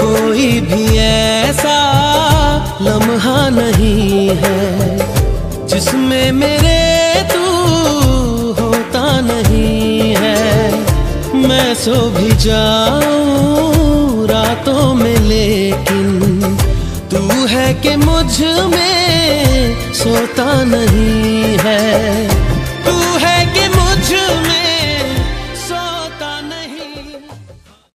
कोई भी ऐसा लम्हा नहीं है जिसमें मेरे तू होता नहीं है। मैं सो भी जाऊं रातों में लेकिन तू है कि मुझ में सोता नहीं है।